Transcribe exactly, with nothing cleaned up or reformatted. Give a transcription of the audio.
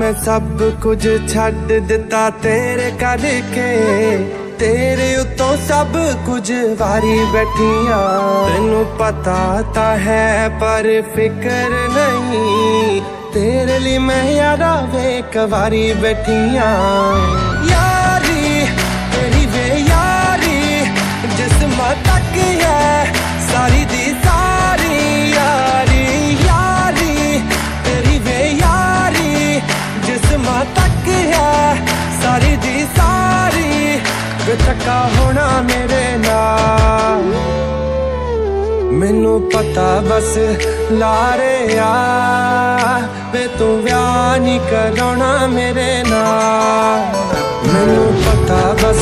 मैं सब कुछ छड़ दिता तेरे करके, तेरे उतों सब कुछ वारी बैठिया। तेनू पता ता है पर फिक्र नहीं, तेरे लिए मैं यारा वेक वारी बैठिया। यारी तेरी वे यारी जिस्म तक है सारी दी सारी यारी। यारी तेरी वे यारी जिस्म तक है सारी दी सारी। वे थका होना मेरे नाल, मैनू पता बस लारे आ, वे तू ब्याह नहीं कराना मेरे नाल। मैनू पता बस